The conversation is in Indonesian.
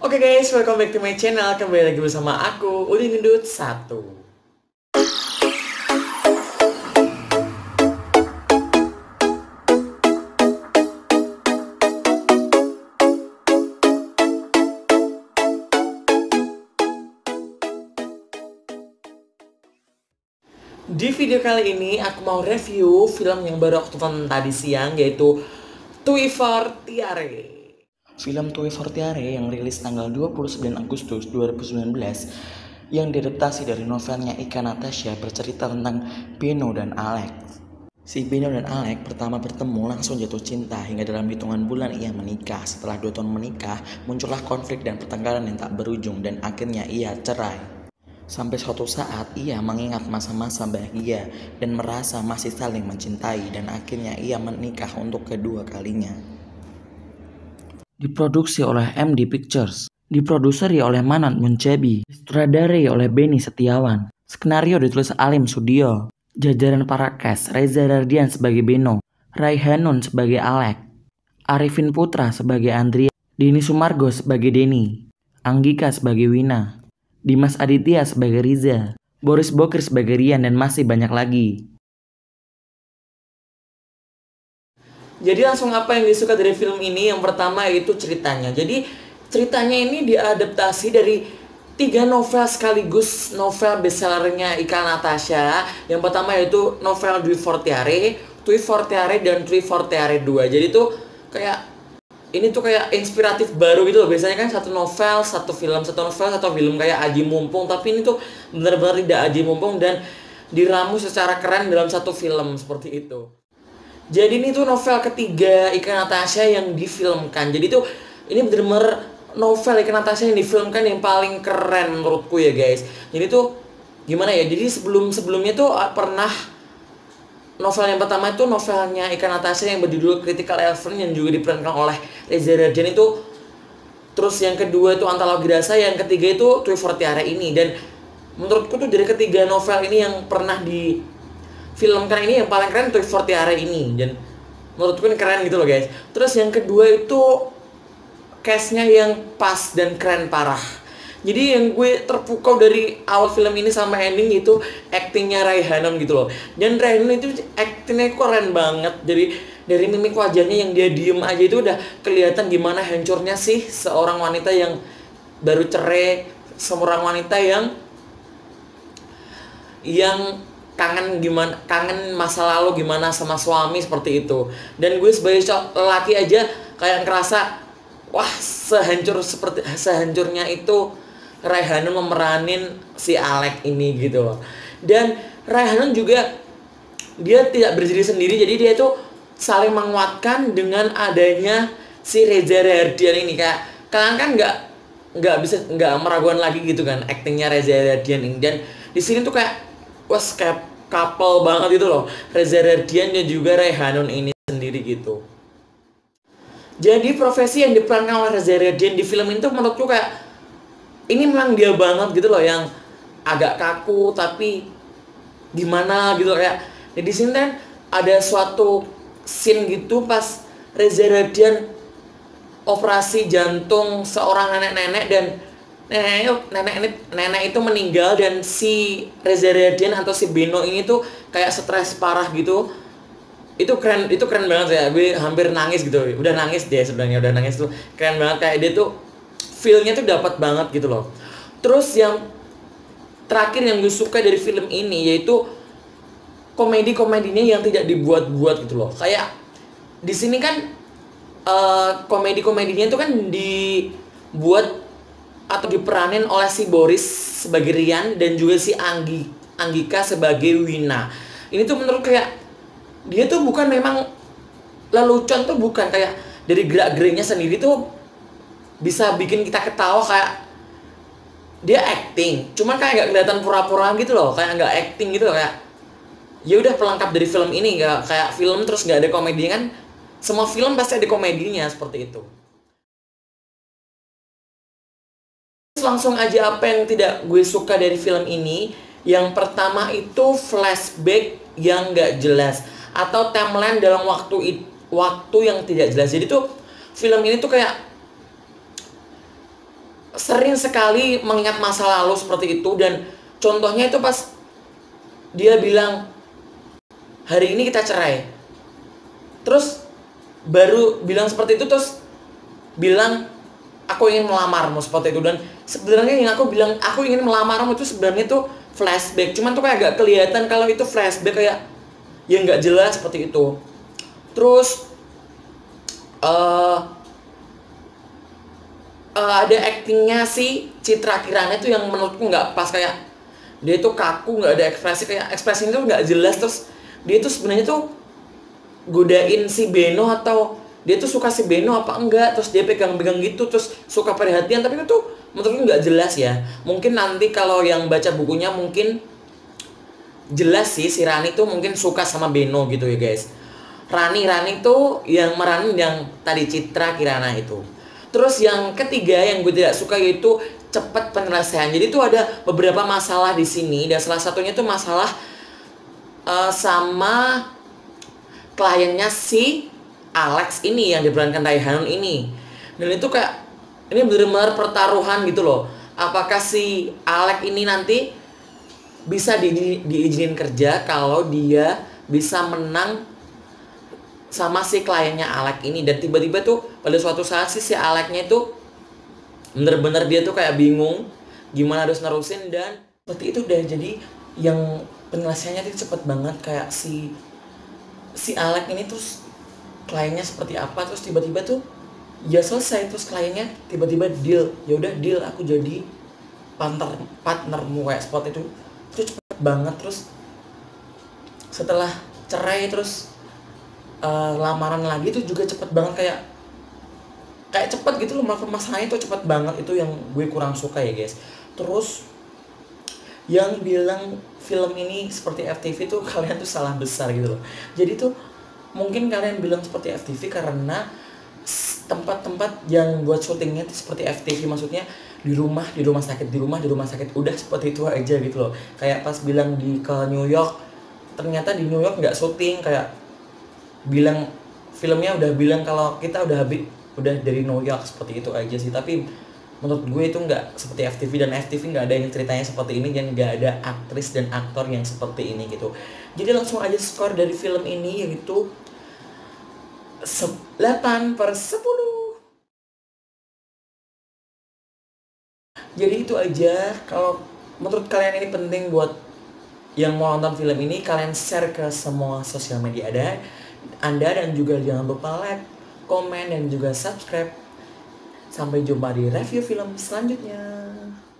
Oke guys, welcome back to my channel. Kembali lagi bersama aku, Udin Gendut 1. Di video kali ini aku mau review film yang baru aku tonton tadi siang, yaitu Tui Fortiare. Film Tui Fortiare yang rilis tanggal 29 Agustus 2019 yang diadaptasi dari novelnya Ika Natasha, bercerita tentang Beno dan Alex. Si Beno dan Alex pertama bertemu langsung jatuh cinta hingga dalam hitungan bulan ia menikah. Setelah 2 tahun menikah, muncullah konflik dan pertengkaran yang tak berujung dan akhirnya ia cerai. Sampai suatu saat ia mengingat masa-masa bahagia dan merasa masih saling mencintai, dan akhirnya ia menikah untuk kedua kalinya. Diproduksi oleh MD Pictures, diproduseri oleh Manat Muncebi, disutradarai oleh Benny Setiawan. Skenario ditulis Alim Sudio. Jajaran para cast: Reza Rardian sebagai Beno, Raihanun sebagai Alex, Arifin Putra sebagai Andrea, Denny Sumargo sebagai Denny, Anggika sebagai Wina, Dimas Aditya sebagai Riza, Boris Bokir sebagai Rian, dan masih banyak lagi. Jadi langsung apa yang disuka dari film ini? Yang pertama yaitu ceritanya. Jadi ceritanya ini diadaptasi dari 3 novel sekaligus, novel bestsellernya Ika Natasha. Yang pertama yaitu novel Tui Fortiare, dan Tui Fortiare 2. Jadi tuh kayak ini tuh kayak inspiratif baru gitu loh. Biasanya kan satu novel, satu film, kayak aji mumpung. Tapi ini tuh benar-benar tidak aji mumpung dan diramu secara keren dalam satu film seperti itu. Jadi ini tuh novel ketiga Ika Natasha yang difilmkan. Jadi tuh ini benar-benar novel Ika Natasha yang difilmkan yang paling keren menurutku ya guys. Jadi tuh gimana ya? Jadi sebelumnya tuh pernah novel yang pertama itu novelnya Ika Natasha yang berjudul Critical Elephant yang juga diperankan oleh Reza Rardian itu. Terus yang kedua itu Antologi Rasa, yang ketiga itu Tui Fortiare ini. Dan menurutku tuh dari ketiga novel ini yang pernah difilmkan ini yang paling keren Tui Fortiare ini. Dan menurutku ini keren gitu loh guys. Terus yang kedua itu cast-nya yang pas dan keren parah. Jadi yang gue terpukau dari awal film ini sama ending itu actingnya Raihanun gitu loh. Dan Raihanun itu actingnya keren banget. Jadi dari mimik wajahnya yang dia diem aja itu udah kelihatan gimana hancurnya sih seorang wanita yang baru cerai, seorang wanita yang kangen masa lalu gimana sama suami seperti itu. Dan gue sebagai laki aja kayak ngerasa wah, sehancurnya itu Raihanun memeranin si Alex ini gitu loh. Dan Raihanun juga dia tidak berdiri sendiri, jadi dia itu saling menguatkan dengan adanya si Reza Rardian ini. Kayak kalian kan nggak meragukan lagi gitu kan aktingnya Reza Rardian ini. Dan di sini tuh kayak kayak couple banget gitu loh, Reza Rardian dan juga Raihanun ini sendiri gitu. Jadi profesi yang diperankan oleh Reza Rardian di film itu menurutku kayak ini memang dia banget gitu loh, yang agak kaku tapi gimana gitu kayak. Di sini kan ada suatu scene gitu pas Reza Rardian operasi jantung seorang nenek-nenek, dan nenek itu meninggal, dan si Reza Rardian atau si Beno ini tuh kayak stres parah gitu. Itu keren banget ya, gue hampir nangis gitu. Udah nangis deh sebenarnya, udah nangis tuh. Keren banget, kayak dia tuh feel-nya tuh dapat banget gitu loh. Terus yang terakhir yang gue suka dari film ini yaitu komedinya yang tidak dibuat-buat gitu loh. Kayak di sini kan komedinya itu kan dibuat atau diperanin oleh si Boris sebagai Rian dan juga si Anggika sebagai Wina. Ini tuh menurut kayak dia tuh bukan memang lelucon tuh, bukan kayak dari gerak-geriknya sendiri tuh bisa bikin kita ketawa, kayak dia acting, cuman kayak nggak kelihatan pura-pura gitu loh, kayak nggak acting gitu loh, kayak ya udah pelengkap dari film ini. Nggak kayak film terus nggak ada komedi kan, semua film pasti ada komedinya seperti itu. Langsung aja apa yang tidak gue suka dari film ini. Yang pertama itu flashback yang nggak jelas atau timeline dalam waktu yang tidak jelas. Jadi tuh film ini tuh kayak sering sekali mengingat masa lalu seperti itu. Dan contohnya itu pas dia bilang hari ini kita cerai, terus baru bilang seperti itu, terus bilang aku ingin melamarmu seperti itu. Dan sebenarnya yang aku bilang aku ingin melamarmu itu sebenarnya tuh flashback, cuman tuh kayak agak kelihatan kalau itu flashback, kayak ya nggak jelas seperti itu. Terus ada actingnya si Citra Kirana itu yang menurutku nggak pas, kayak dia itu kaku, nggak ada ekspresi, kayak ekspresinya tuh nggak jelas. Terus dia tuh sebenarnya tuh godain si Beno, atau dia tuh suka si Beno apa enggak, terus dia pegang-pegang gitu, terus suka perhatian, tapi itu menurutku nggak jelas ya. Mungkin nanti kalau yang baca bukunya mungkin jelas sih, si Rani tuh mungkin suka sama Beno gitu ya guys. Rani tuh yang meranin yang tadi Citra Kirana itu. Terus yang ketiga yang gue tidak suka yaitu cepat penyelesaian. Jadi tuh ada beberapa masalah di sini, dan salah satunya tuh masalah sama kliennya si Alex ini yang diperankan Ray Hanun ini. Dan itu kayak ini benar-benar pertaruhan gitu loh. Apakah si Alex ini nanti bisa diizinin kerja kalau dia bisa menang sama si kliennya Alex ini. Dan tiba-tiba tuh pada suatu saat si Alexnya itu bener-bener dia tuh kayak bingung gimana harus nerusin, dan seperti itu deh. Jadi yang penyelesaiannya tuh cepet banget, kayak si Alex ini terus kliennya seperti apa, terus tiba-tiba tuh ya selesai, terus kliennya tiba-tiba deal, ya udah deal, aku jadi partnermu kayak spot itu cepet banget. Terus setelah cerai terus lamaran lagi tuh juga cepet banget, kayak cepet gitu loh, masalahnya tuh cepet banget. Itu yang gue kurang suka ya guys. Terus yang bilang film ini seperti FTV tuh kalian tuh salah besar gitu loh. Jadi tuh mungkin kalian bilang seperti FTV karena tempat-tempat yang buat syutingnya tuh seperti FTV, maksudnya di rumah sakit, di rumah sakit, udah seperti itu aja gitu loh. Kayak pas bilang ke New York, ternyata di New York nggak syuting, kayak bilang filmnya udah bilang kalau kita udah dari New York, seperti itu aja sih. Tapi menurut gue itu nggak seperti FTV, dan FTV nggak ada yang ceritanya seperti ini, dan nggak ada aktris dan aktor yang seperti ini gitu. Jadi langsung aja skor dari film ini yaitu 8/10. Jadi itu aja. Kalau menurut kalian ini penting buat yang mau nonton film ini, kalian share ke semua sosial media Anda, dan juga jangan lupa like, komen, dan juga subscribe. Sampai jumpa di review film selanjutnya.